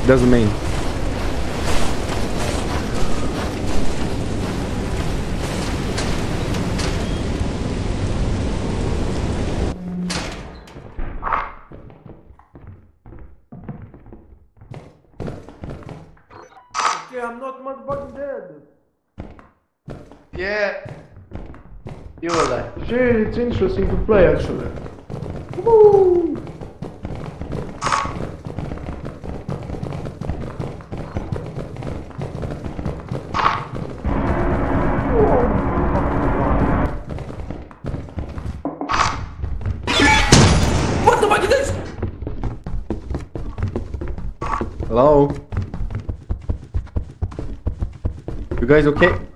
Doesn't mean. Okay, I'm not much fucking dead. Yeah. You were like. Shit, it's interesting to play actually. Woo! What the fuck is this? Hello? You guys okay?